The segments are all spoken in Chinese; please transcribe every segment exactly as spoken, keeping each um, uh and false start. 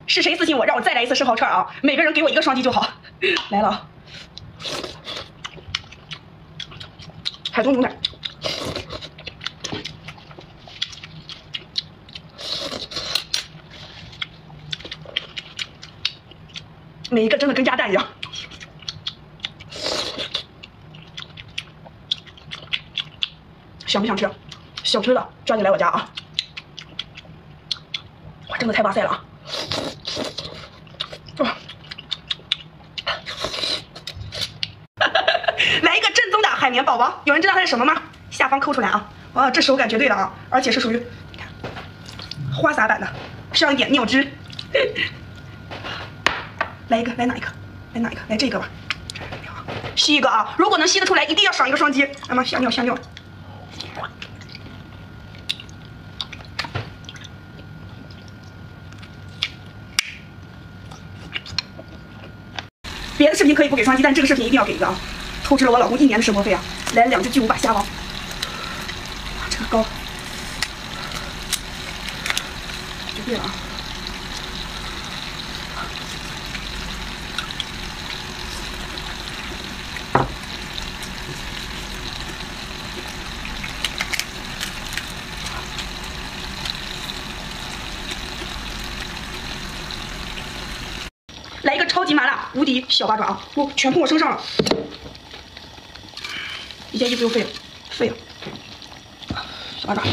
是谁私信我让我再来一次生蚝串啊？每个人给我一个双击就好。来了啊！海豚牛奶，每一个真的跟鸭蛋一样。想不想吃？想吃的抓紧来我家啊！哇，真的太哇塞了啊！哇来一个正宗的海绵宝宝，有人知道它是什么吗？下方抠出来啊！哇，这手感绝对的啊，而且是属于你看花洒版的，上一点尿汁。来一个，来哪一个？来哪一个？来这个吧。吸一个啊！如果能吸得出来，一定要赏一个双击。那么下尿下尿。别的视频可以不给双击，但这个视频一定要给一个啊！透支了我老公一年的生活费啊！来两只巨无霸虾王，这个高，绝对了啊！来一个超级麻辣无敌小八爪啊！我全喷我身上了，一件衣服又废了，废了。小八爪，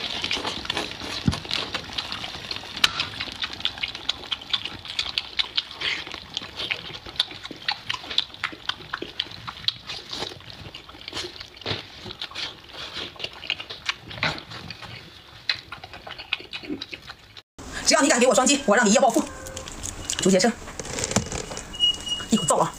只要你敢给我双击，我让你一夜暴富。竹节生。一口燥啊！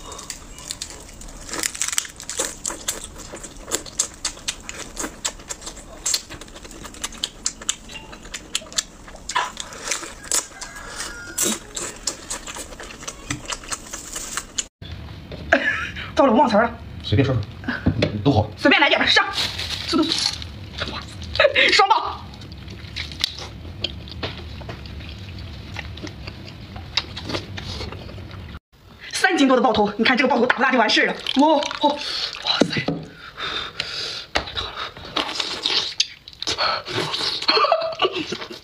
糟了，我忘词了。 随便说说，都好。 随便来点吧，上，速度，双爆！三斤多的爆头，你看这个爆头大不大就完事了。哇哦，哇塞，太烫了。